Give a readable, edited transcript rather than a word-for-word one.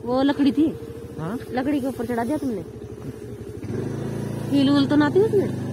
वो लकड़ी थी। हाँ लकड़ी के ऊपर चढ़ा दिया तुमने। हील वूल तो ना थी उसमें?